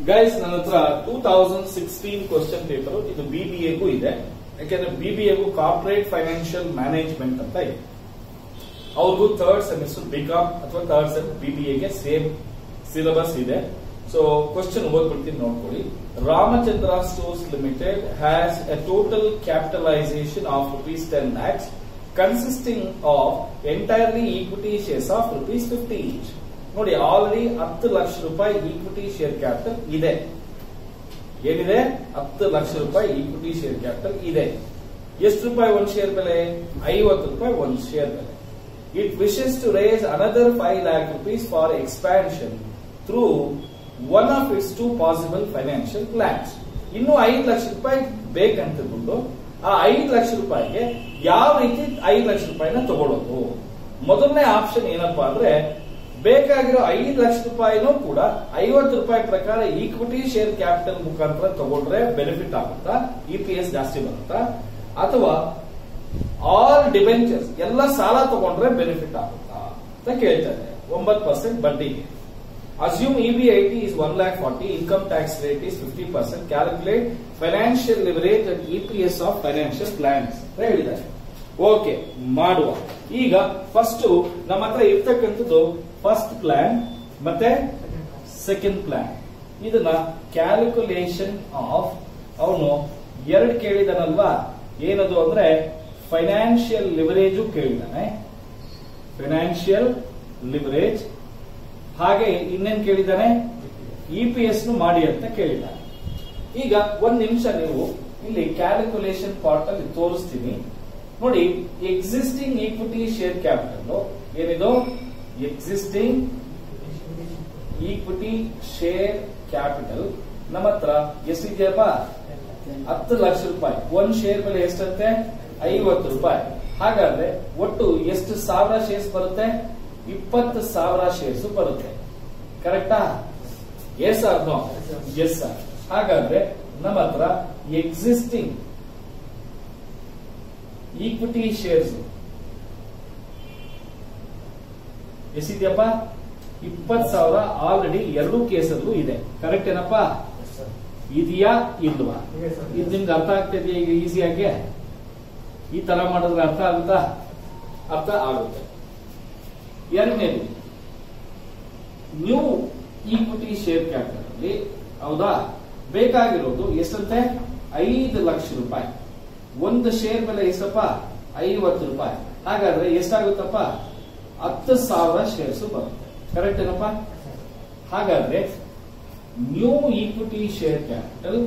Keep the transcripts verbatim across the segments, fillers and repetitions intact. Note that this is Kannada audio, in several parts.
ಗೈಸ್, ನನ್ನ ಹತ್ರ two thousand sixteen question paper ಇದು ಬಿಬಿಎಗೂ ಇದೆ. ಯಾಕೆಂದ್ರೆ ಬಿಬಿಎಗೂ ಕಾರ್ಪೊರೇಟ್ ಫೈನಾನ್ಷಿಯಲ್ ಮ್ಯಾನೇಜ್ಮೆಂಟ್ ಅಂತ ಇದೆ. ಅವ್ರಿಗೂ ಥರ್ಡ್ ಸೆಮಿಸ್ಟರ್ ಬಿಕಾಮ್ ಅಥವಾ ಥರ್ಡ್ ಸೆಮ್ ಬಿಬಿಎಗೆ ಸೇಮ್ ಸಿಲೆಬಸ್ ಇದೆ. ಸೊ ಕ್ವಶನ್ ಓದ್ಬಿಡ್ತೀನಿ, ನೋಡ್ಕೊಳ್ಳಿ. Ramachandra stores limited has a total capitalization of rupees ten lakhs consisting of entirely equity shares of rupees fifty each. ನೋಡಿ, ಆಲ್ರೆಡಿ ಹತ್ತು ಲಕ್ಷ ರೂಪಾಯಿ ಈಕ್ವಿಟಿ ಶೇರ್ ಕ್ಯಾಪಿಟಲ್ ಇದೆ. ಏನಿದೆ? ಹತ್ತು ಲಕ್ಷ ರೂಪಾಯಿ ಈಕ್ವಿಟಿ ಶೇರ್ ಕ್ಯಾಪಿಟಲ್ ಇದೆ. ಎಷ್ಟು ರೂಪಾಯಿ ಒಂದು ಶೇರ್ ಬೆಲೆ? ಐವತ್ತು ರೂಪಾಯಿ ಒಂದು ಶೇರ್ ಬೆಲೆ. It wishes to raise another five lakh rupees for expansion through one of its two possible financial plans. ಇನ್ನು ಐದು ಲಕ್ಷ ರೂಪಾಯಿ ಬೇಕಂತಂದ್ಬಿಟ್ಟು ಆ ಐದು ಲಕ್ಷ ರೂಪಾಯಿಗೆ ಯಾವ ರೀತಿ ಐದು ಲಕ್ಷ ರೂಪಾಯಿನ ತಗೊಳ್ಳೋದು? ಮೊದಲನೇ ಆಪ್ಷನ್ ಏನಪ್ಪಾ ಅಂದ್ರೆ, ಬೇಕಾಗಿರೋ ಐದು ಲಕ್ಷ ರೂಪಾಯಿನೂ ಕೂಡ ಐವತ್ತು ರೂಪಾಯಿ ಪ್ರಕಾರ ಈಕ್ವಿಟಿ ಶೇರ್ ಕ್ಯಾಪಿಟಲ್ ಮುಖಾಂತರ ತಗೊಂಡ್ರೆ ಬೆನಿಫಿಟ್ ಆಗುತ್ತಾ, ಇಪಿಎಸ್ ಜಾಸ್ತಿ ಬರುತ್ತಾ, ಅಥವಾ ಆಲ್ ಡಿಬೆಂಚರ್ಸ್ ಎಲ್ಲ ಸಾಲ ತಗೊಂಡ್ರೆ ಬೆನಿಫಿಟ್ ಆಗುತ್ತಾ ಅಂತ ಕೇಳ್ತಾರೆ. ಒಂಬತ್ತು ಪರ್ಸೆಂಟ್ ಬಡ್ಡಿಗೆ. Assume EBIT is one lakh forty, income tax rate is fifty percent, calculate financial leverage and EPS of financial plans ಅಂತ ಹೇಳಿದ್ದಾರೆ. ಓಕೆ, ಮಾಡುವ. ಈಗ ಫಸ್ಟ್ ನಮ್ಮ ಹತ್ರ ಇರ್ತಕ್ಕಂಥದ್ದು ಫಸ್ಟ್ ಪ್ಲಾನ್ ಮತ್ತೆ ಸೆಕೆಂಡ್ ಪ್ಲಾನ್. ಇದನ್ನ ಕ್ಯಾಲ್ಕುಲೇಷನ್ ಆಫ್ ಅವನು ಎರಡು ಕೇಳಿದಾನಲ್ವಾ, ಏನದು ಅಂದ್ರೆ ಫೈನಾನ್ಷಿಯಲ್ ಲಿವರೇಜು ಕೇಳಿದಾನೆ, ಫೈನಾನ್ಷಿಯಲ್ ಲಿವರೇಜ್. ಹಾಗೆ ಇನ್ನೇನ್ ಕೇಳಿದಾನೆ? ಇಪಿಎಸ್ ಮಾಡಿ ಅಂತ ಕೇಳಿದ್ದಾನೆ. ಈಗ ಒಂದ್ ನಿಮಿಷ ನೀವು ಇಲ್ಲಿ ಕ್ಯಾಲ್ಕುಲೇಷನ್ ಪಾರ್ಟ್ ಅಲ್ಲಿ ತೋರಿಸ್ತೀನಿ ನೋಡಿ. ಎಕ್ಸಿಸ್ಟಿಂಗ್ ಈಕ್ವಿಟಿ ಶೇರ್ ಕ್ಯಾಪಿಟಲ್ ಏನಿದು? ಎಕ್ಸಿಸ್ಟಿಂಗ್ ಈಕ್ವಿಟಿ ಶೇರ್ ಕ್ಯಾಪಿಟಲ್ ನಮ್ಮ ಹತ್ರ ಎಷ್ಟಿದೆಯಪ್ಪ? ಹತ್ತು ಲಕ್ಷ ರೂಪಾಯಿ. ಒಂದ್ ಶೇರ್ ಬೆಲೆ ಎಷ್ಟಂತೆ? ಐವತ್ತು ರೂಪಾಯಿ. ಹಾಗಾದ್ರೆ ಒಟ್ಟು ಎಷ್ಟು ಸಾವಿರ ಶೇರ್ಸ್ ಬರುತ್ತೆ? ಇಪ್ಪತ್ತು ಸಾವಿರ ಶೇರ್ಸ್ ಬರುತ್ತೆ. ಕರೆಕ್ಟಾ? Yes or no? Yes sir. ಹಾಗಾದ್ರೆ ನಮ್ಮ ಹತ್ರ ಎಕ್ಸಿಸ್ಟಿಂಗ್ ಈಕ್ವಿಟಿ ಶೇರ್ಸ್ ಎಷ್ಟಿದೆಯಪ್ಪ? ಇಪ್ಪತ್ತು ಸಾವಿರ. ಆಲ್ರೆಡಿ ಎರಡು ಕೇಸಲ್ಲೂ ಇದೆ. ಕರೆಕ್ಟ್ ಏನಪ್ಪಾ? ಇದೆಯಾ ಇಲ್ವಾ? ಇದು ನಿಮ್ಗೆ ಅರ್ಥ ಆಗ್ತಿದೆಯಾ? ಈಗ ಈಸಿಯಾಗಿ ಈ ತರ ಮಾಡಿದ್ರೆ ಅರ್ಥ ಆಗುತ್ತಾ? ಅರ್ಥ ಆಗುತ್ತೆ. ಎರಡನೇದು ನ್ಯೂ ಈಕ್ವಿಟಿ ಶೇರ್ ಕ್ಯಾಪಿಟಲ್ ಅಲ್ಲಿ, ಹೌದಾ, ಬೇಕಾಗಿರೋದು ಎಷ್ಟಂತೆ? ಐದು ಲಕ್ಷ ರೂಪಾಯಿ. ಒಂದು ಶೇರ್ ಬೆಲೆ ಎಷ್ಟಪ್ಪ? ಐವತ್ತು ರೂಪಾಯಿ. ಹಾಗಾದ್ರೆ ಎಷ್ಟಾಗುತ್ತಪ್ಪ? ಹತ್ತು ಸಾವಿರ ಶೇರ್ಸ್ ಬರುತ್ತೆ. ಕರೆಕ್ಟ್ ಏನಪ್ಪ? ಹಾಗಾದ್ರೆ new equity share capital,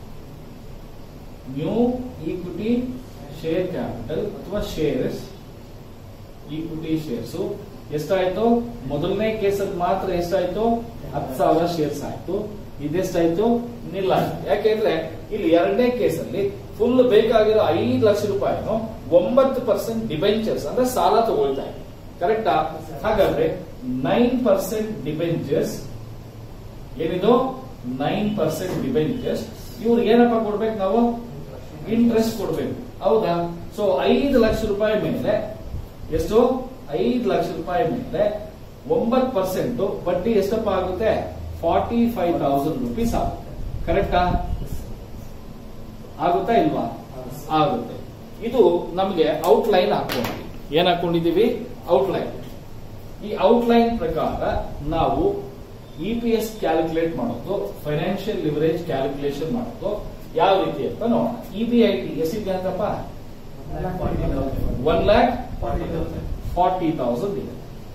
new equity share capital ಅಥವಾ ಶೇರ್ಸ್, ಈಕ್ವಿಟಿ ಶೇರ್ಸ್ ಎಷ್ಟಾಯ್ತು? ಮೊದಲನೇ ಕೇಸಲ್ಲಿ ಮಾತ್ರ ಎಷ್ಟಾಯ್ತು? ಹತ್ತು ಸಾವಿರ ಶೇರ್ಸ್ ಆಯ್ತು. ಇದೆಷ್ಟಾಯ್ತು? ನಿಲ್ಲ. ಯಾಕೆಂದ್ರೆ ಇಲ್ಲಿ ಎರಡನೇ ಕೇಸಲ್ಲಿ ಫುಲ್ ಬೇಕಾಗಿರೋ ಐದು ಲಕ್ಷ ರೂಪಾಯಿನು ಒಂಬತ್ತು ಪರ್ಸೆಂಟ್ ಡಿಬೆಂಚರ್ಸ್ ಅಂದ್ರೆ ಸಾಲ ತಗೊಳ್ತಾ ಇದೆ. ಕರೆಕ್ಟಾ? ಹಾಗಾದ್ರೆ ನೈನ್ ಪರ್ಸೆಂಟ್ ಡಿಬೆಂಚರ್ಸ್ ಏನಿದು? Nine percent debentures. ಇವ್ರಿಗೆ ಏನಪ್ಪ ಕೊಡ್ಬೇಕು ನಾವು? ಇಂಟ್ರೆಸ್ಟ್ ಕೊಡ್ಬೇಕು, ಹೌದಾ? ಸೊ ಐದು ಲಕ್ಷ ರೂಪಾಯಿ ಮೇಲೆ ಎಷ್ಟು? ಐದು ಲಕ್ಷ ರೂಪಾಯಿ ಮೇಲೆ ಒಂಬತ್ತು ಪರ್ಸೆಂಟ್ ಬಡ್ಡಿ ಎಷ್ಟಪ್ಪ ಆಗುತ್ತೆ? ಫಾರ್ಟಿ ಫೈವ್ ತೌಸಂಡ್ ರುಪೀಸ್ ಆಗುತ್ತೆ. ಕರೆಕ್ಟಾ? ಆಗುತ್ತಾ ಇಲ್ವಾ? ಆಗುತ್ತೆ. ಇದು ನಮಗೆ ಔಟ್ಲೈನ್ ಹಾಕೊಂಡಿದ್ದೀವಿ. ಏನ್ ಹಾಕೊಂಡಿದ್ದೀವಿ? ಔಟ್ಲೈನ್. ಈ ಔಟ್ಲೈನ್ ಪ್ರಕಾರ ನಾವು ಇಪಿಎಸ್ ಕ್ಯಾಲ್ಕುಲೇಟ್ ಮಾಡೋದು, ಫೈನಾನ್ಷಿಯಲ್ ಲಿವರೇಜ್ ಕ್ಯಾಲ್ಕುಲೇಷನ್ ಮಾಡೋದು ಯಾವ ರೀತಿ ಅಂತ ನೋಡೋಣ. ಇಬಿಐಟಿ ಎಷ್ಟಿದೆ ಅಂತಪ್ಪ? ಒನ್ ಲ್ಯಾಕ್ ಫಾರ್ಟಿ ತೌಸಂಡ್ ಇದೆ.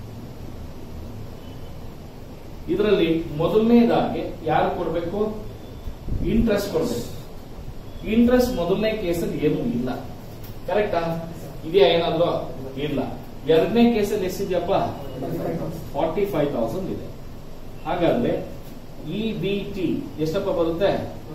ಇದರಲ್ಲಿ ಮೊದಲನೇದಾಗಿ ಯಾರು ಕೊಡಬೇಕು? ಇಂಟ್ರೆಸ್ಟ್ ಕೊಡಬೇಕು. ಇಂಟ್ರೆಸ್ಟ್ ಮೊದಲನೇ ಕೇಸಲ್ಲಿ ಏನೂ ಇಲ್ಲ. ಕರೆಕ್ಟಾ? ಇದೆಯಾ ಏನಾದ್ರು? ಇಲ್ಲ. ಎರಡನೇ ಕೇಸಲ್ಲಿ ಎಷ್ಟಿದೆಯಪ್ಪ? ಫಾರ್ಟಿ ಫೈವ್ ತೌಸಂಡ್ ಇದೆ. ಹಾಗಾದ್ರೆ ಇ ಬಿ ಟಿ ಎಷ್ಟಪ್ಪ ಬರುತ್ತೆ?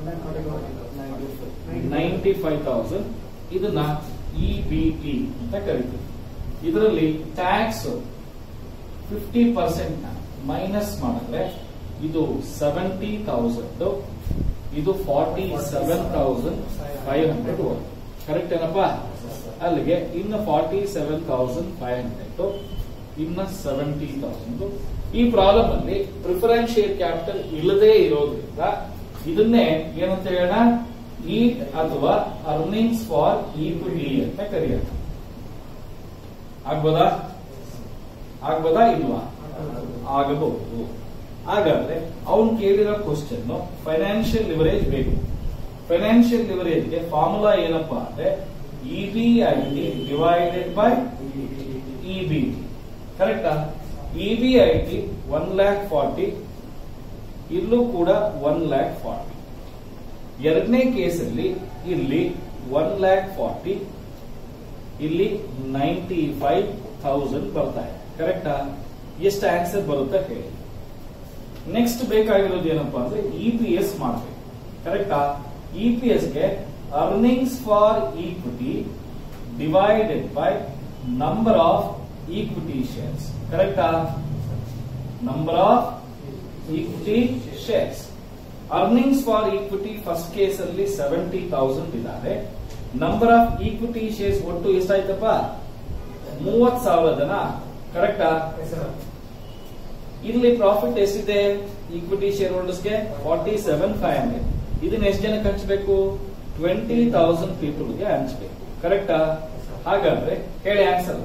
Ninety five thousand. ಇದನ್ನ ಇ ಬಿ ಟಿ ಅಂತ ಕರಿತೀವಿ. ಇದರಲ್ಲಿ ಟ್ಯಾಕ್ಸ್ ಫಿಫ್ಟಿ ಪರ್ಸೆಂಟ್ ಮೈನಸ್ ಮಾಡಿದ್ರೆ ಇದು ಸೆವೆಂಟಿ ತೌಸಂಡ್, ಇದು forty seven thousand five hundred. Correct ಏನಪ್ಪಾ? ಅಲ್ಲಿಗೆ ಇನ್ನು forty seven thousand five hundred ಇನ್ನ ಸೆವೆಂಟಿ ತೌಸಂಡ್. ಈ ಪ್ರಾಬ್ಲಮ್ ಅಲ್ಲಿ ಪ್ರಿಫರೆನ್ಸ್ ಶೇರ್ ಕ್ಯಾಪಿಟಲ್ ಇಲ್ಲದೆ ಇರೋದ್ರಿಂದ ಇದನ್ನೇ ಏನಂತ ಹೇಳೋಣ, ಈಟ್ ಅಥವಾ ಅರ್ನಿಂಗ್ಸ್ ಫಾರ್ ಈಕ್ವಿಟಿ ಅಂತ ಕರೆಯೋಣ. ಆಗ್ಬೋದಾ ಆಗ್ಬೋದಾ ಇಲ್ವಾ? ಆಗಬಹುದು. ಹಾಗಾದ್ರೆ ಅವನು ಕೇಳಿರೋ ಕ್ವಶನ್ ಫೈನಾನ್ಷಿಯಲ್ ಲಿವರೇಜ್ ಬೇಕು. ಫೈನಾನ್ಷಿಯಲ್ ಲಿವರೇಜ್ಗೆ ಫಾರ್ಮುಲಾ ಏನಪ್ಪಾ ಅಂದ್ರೆ E B I T divided by E B T. ಕರೆಕ್ಟಾ? E B I T one lakh forty, ಇಲ್ಲೂ ಕೂಡ ಒನ್ ಲ್ಯಾಕ್ ಫಾರ್ಟಿ. ಎರಡನೇ ಕೇಸಲ್ಲಿ ಇಲ್ಲಿ ಒನ್ ಲ್ಯಾಕ್ ಫಾರ್ಟಿ, ಇಲ್ಲಿ ನೈಂಟಿ ಫೈವ್ ಥೌಸಂಡ್ ಬರ್ತಾ ಇದೆ. ಕರೆಕ್ಟಾ? ಎಷ್ಟು ಆನ್ಸರ್ ಬರುತ್ತೆ ಹೇಳಿ. ನೆಕ್ಸ್ಟ್ ಬೇಕಾಗಿರೋದು ಏನಪ್ಪಾ ಅಂದ್ರೆ ಇ ಪಿ ಎಸ್ ಮಾಡಬೇಕು. ಕರೆಕ್ಟಾ? ಇ ಪಿ ಎಸ್ ಗೆ earnings for equity divided by number of equity shares. ಕರೆಕ್ಟಾ? Number of equity shares. Earnings for equity first case ಅಲ್ಲಿ ಸೆವೆಂಟಿ ತೌಸಂಡ್ ಇದ್ದಾರೆ. ನಂಬರ್ ಆಫ್ ಈಕ್ವಿಟಿ ಶೇರ್ಸ್ ಒಟ್ಟು ಎಷ್ಟಾಯ್ತಪ್ಪ? ಮೂವತ್ ಸಾವಿರ ಜನ. ಕರೆಕ್ಟಾ? ಇಲ್ಲಿ ಪ್ರಾಫಿಟ್ ಎಷ್ಟಿದೆ ಈಕ್ವಿಟಿ ಶೇರ್ ಹೋಲ್ಡರ್ಸ್ಗೆ? Forty seven five hundred. ಇದನ್ನ ಎಷ್ಟು ಜನಕ್ಕೆ ಹಂಚಬೇಕು? Twenty thousand ಪೀಪಲ್ಗೆ ಹಂಚಬೇಕು. ಕರೆಕ್ಟಾ? ಹಾಗಾದ್ರೆ ಹೇಳಿ ಆನ್ಸರ್.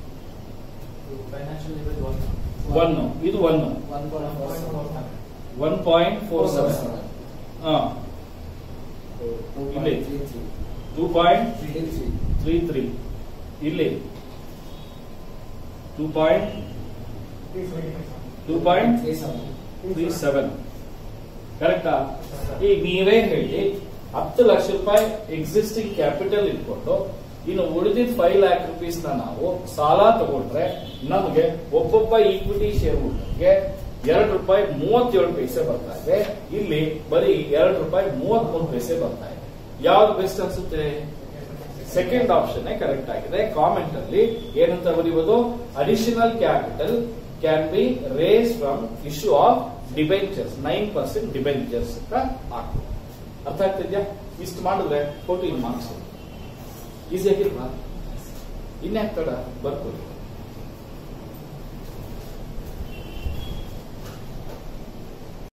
ಒನ್, ಇದು one one point four seven. ಇಲ್ಲಿ ಟೂ ಪಾಯಿಂಟ್ ತ್ರೀ ತ್ರೀ, ಇಲ್ಲಿ two point two point three seven. ಕರೆಕ್ಟಾ? ಈಗ ನೀವೇ ಹೇಳಿ, ಹತ್ತು ಲಕ್ಷ ರೂಪಾಯಿ ಎಕ್ಸಿಸ್ಟಿಂಗ್ ಕ್ಯಾಪಿಟಲ್ ಇಟ್ಕೊಂಡು ಇನ್ನು ಉಳಿದಿದ್ದ ಫೈವ್ ಲ್ಯಾಕ್ ರುಪೀಸ್ ನ ನಾವು ಸಾಲ ತಗೊಂಡ್ರೆ ನಮಗೆ ಒಬ್ಬೊಬ್ಬ ಈಕ್ವಿಟಿ ಶೇರ್ ಹೋಲ್ಡರ್ಗೆ ಎರಡು ರೂಪಾಯಿ ಮೂವತ್ತೇಳು ಪೈಸೆ ಬರ್ತಾ ಇದೆ. ಇಲ್ಲಿ ಬರೀ ಎರಡು ರೂಪಾಯಿ ಮೂವತ್ತ್ ಮೂರು ಪೈಸೆ ಬರ್ತಾ ಇದೆ. ಯಾವ್ದು ಬೆಸ್ಟ್ ಅನ್ಸುತ್ತೆ? ಸೆಕೆಂಡ್ ಆಪ್ಷನ್ ಕರೆಕ್ಟ್ ಆಗಿದೆ. ಕಾಮೆಂಟ್ ಅಲ್ಲಿ ಏನಂತ ಬರೀಬಹುದು? Additional capital can be raised from issue of debentures, nine percent debentures ಅಂತ ಆಗ್ತದೆ. ಅರ್ಥ ಆಗ್ತಿದ್ಯಾ? ಇಷ್ಟು ಮಾಡಿದ್ರೆ ಫೋರ್ಟೀನ್ ಮಾರ್ಕ್ಸ್ ಈಸಿ ಆಗಿಲ್ವಾ? ಇನ್ಯಾಕ್ ತಡ ಬರ್ಬೋದು.